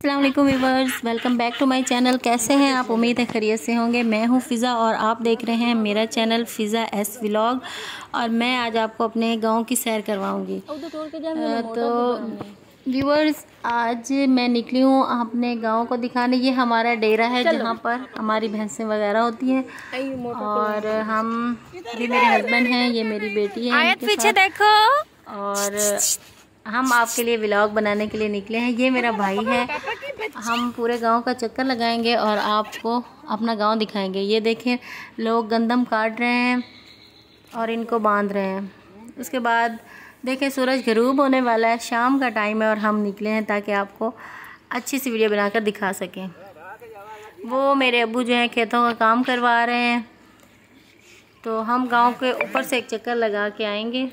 अस्सलाम वालेकुम viewers, welcome back to my channel. कैसे हैं आप? उम्मीद है खैरियत से होंगे। मैं हूं फ़िज़ा और आप देख रहे हैं मेरा चैनल फ़िज़ा एस व्लॉग। और मैं आज आपको अपने गांव की सैर करवाऊंगी। तो व्यूअर्स, आज मैं निकली हूं अपने गांव को दिखाने। ये हमारा डेरा है जहां पर हमारी भैंसें वगैरह होती हैं। और हम, ये मेरे हस्बैंड हैं, ये मेरी बेटी है, पीछे देखो। और हम आपके लिए व्लॉग बनाने के लिए निकले हैं। ये मेरा भाई है। हम पूरे गांव का चक्कर लगाएंगे और आपको अपना गांव दिखाएंगे। ये देखें, लोग गंदम काट रहे हैं और इनको बांध रहे हैं। उसके बाद देखें, सूरज गरूब होने वाला है, शाम का टाइम है और हम निकले हैं ताकि आपको अच्छी सी वीडियो बनाकर दिखा सकें। वो मेरे अब्बू जो हैं खेतों का काम करवा रहे हैं, तो हम गांव के ऊपर से एक चक्कर लगा के आएंगे।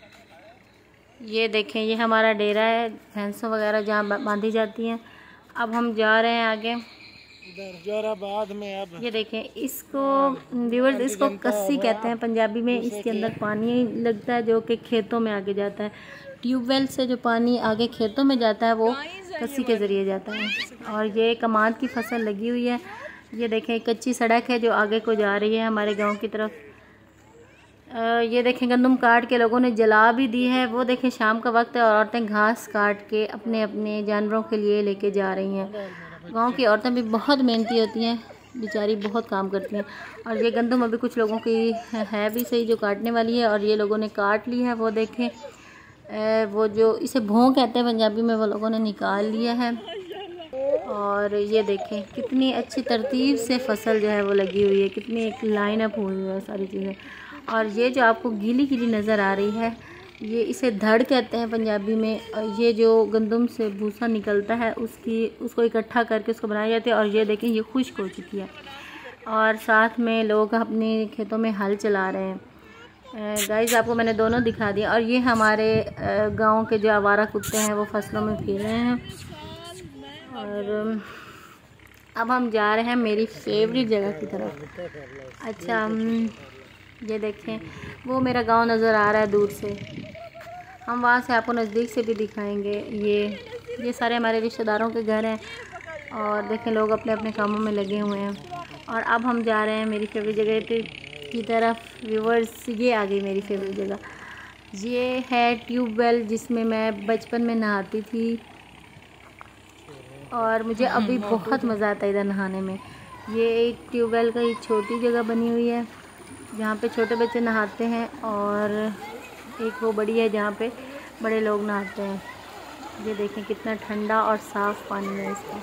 ये देखें, ये हमारा डेरा है, भैंसों वगैरह जहाँ बांधी जाती हैं। अब हम जा रहे हैं आगे। बाद में अब ये देखें, इसको व्यूअर्स, इसको कस्सी कहते हैं पंजाबी में। इसके अंदर पानी लगता है जो कि खेतों में आगे जाता है। ट्यूबवेल से जो पानी आगे खेतों में जाता है वो कस्सी के ज़रिए जाता है। और ये कमाद की फसल लगी हुई है। ये देखें, कच्ची सड़क है जो आगे को जा रही है हमारे गाँव की तरफ। ये देखें, गंदम काट के लोगों ने जला भी दी है। वो देखें, शाम का वक्त है और औरतें घास काट के अपने अपने जानवरों के लिए लेके जा रही हैं। गांव की औरतें भी बहुत मेहनती होती हैं, बेचारी बहुत काम करती हैं। और ये गंदम अभी कुछ लोगों की है भी सही जो काटने वाली है, और ये लोगों ने काट ली है। वो देखें, वो जो इसे भों कहते हैं पंजाबी में, वो लोगों ने निकाल लिया है। और ये देखें, कितनी अच्छी तरतीब से फसल जो है वो लगी हुई है, कितनी एक लाइन अप हुई है सारी चीज़ें। और ये जो आपको गीली गीली नज़र आ रही है, ये इसे धड़ कहते हैं पंजाबी में। और ये जो गंदम से भूसा निकलता है उसको इकट्ठा करके उसको बनाया जाता है। और ये देखें, ये खुश्क हो चुकी है और साथ में लोग अपने खेतों में हल चला रहे हैं। गाइस, आपको मैंने दोनों दिखा दिया। और ये हमारे गांव के जो आवारा कुत्ते हैं वो फसलों में फिर रहे हैं। और अब हम जा रहे हैं मेरी फेवरेट जगह की तरफ। अच्छा, ये देखें, वो मेरा गांव नज़र आ रहा है दूर से। हम वहाँ से आपको नज़दीक से भी दिखाएंगे। ये सारे हमारे रिश्तेदारों के घर हैं। और देखें, लोग अपने अपने कामों में लगे हुए हैं। और अब हम जा रहे हैं मेरी फेवरेट जगह की तरफ। व्यूअर्स, ये आ गई मेरी फेवरेट जगह। ये है ट्यूबवेल जिसमें मैं बचपन में नहाती थी और मुझे अभी बहुत मज़ा आता है इधर नहाने में। ये एक ट्यूबवेल का एक छोटी जगह बनी हुई है जहाँ पे छोटे बच्चे नहाते हैं, और एक वो बड़ी है जहाँ पे बड़े लोग नहाते हैं। ये देखें, कितना ठंडा और साफ़ पानी है इसका।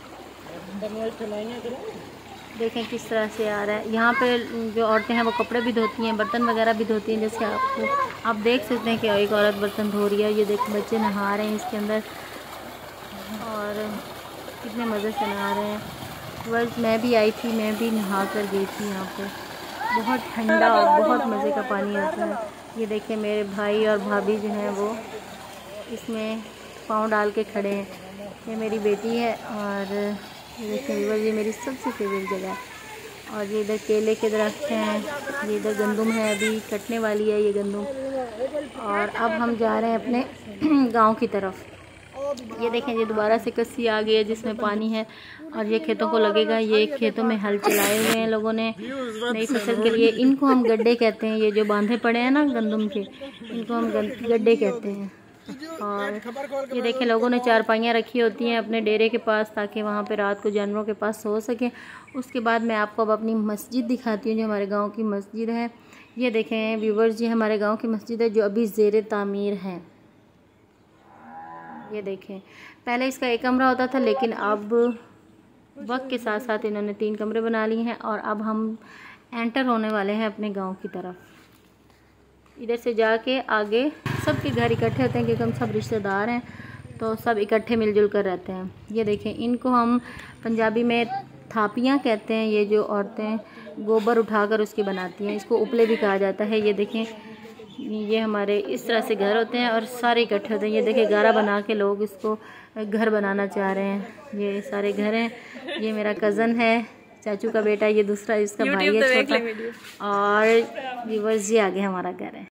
देखें किस तरह से आ रहा है। यहाँ पे जो औरतें हैं वो कपड़े भी धोती हैं, बर्तन वगैरह भी धोती हैं। जैसे आप देख सकते हैं कि एक औरत बर्तन धो रही है। ये देखें, बच्चे नहा रहे हैं इसके अंदर और कितने मज़े से नहा रहे हैं। बस मैं भी आई थी, मैं भी नहा कर गई थी। यहाँ पे बहुत ठंडा और बहुत मज़े का पानी होता है। ये देखें, मेरे भाई और भाभी जो हैं वो इसमें पाँव डाल के खड़े हैं। ये मेरी बेटी है। और ये देखें, ये मेरी सबसे फेवरेट जगह है। और ये इधर केले के दरख्त हैं, ये इधर गंदम है, अभी कटने वाली है ये गंदम। और अब हम जा रहे हैं अपने गांव की तरफ। ये देखें, ये दोबारा से कस्सी आ गई है जिसमें पानी है और ये खेतों को लगेगा। ये खेतों में हल चलाए हुए हैं लोगों ने नई फसल के लिए। इनको हम गड्ढे कहते हैं। ये जो बांधे पड़े हैं ना गंदम के, इनको हम गड्ढे कहते हैं। और ये देखें, लोगों ने चारपाइयाँ रखी होती हैं अपने डेरे के पास ताकि वहाँ पे रात को जानवरों के पास सो सकें। उसके बाद मैं आपको अब अपनी मस्जिद दिखाती हूँ जो हमारे गाँव की मस्जिद है। ये देखें व्यूवर्स, ये हमारे गाँव की मस्जिद है जो अभी ज़ेर तामीर है। ये देखें, पहले इसका एक कमरा होता था, लेकिन अब वक्त के साथ साथ इन्होंने 3 कमरे बना लिए हैं। और अब हम एंटर होने वाले हैं अपने गांव की तरफ। इधर से जाके आगे सबके घर इकट्ठे होते हैं क्योंकि हम सब रिश्तेदार हैं, तो सब इकट्ठे मिलजुल कर रहते हैं। ये देखें, इनको हम पंजाबी में थापियाँ कहते हैं। ये जो औरतें गोबर उठाकर उसकी बनाती हैं, इसको उपले भी कहा जाता है। ये देखें, ये हमारे इस तरह से घर होते हैं और सारे इकट्ठे होते हैं। ये देखिए, गारा बना के लोग इसको घर बनाना चाह रहे हैं। ये सारे घर हैं। ये मेरा कज़न है, चाचू का बेटा। ये दूसरा इसका भाई है छोटा। और व्यूअर्स, ये आगे हमारा घर है।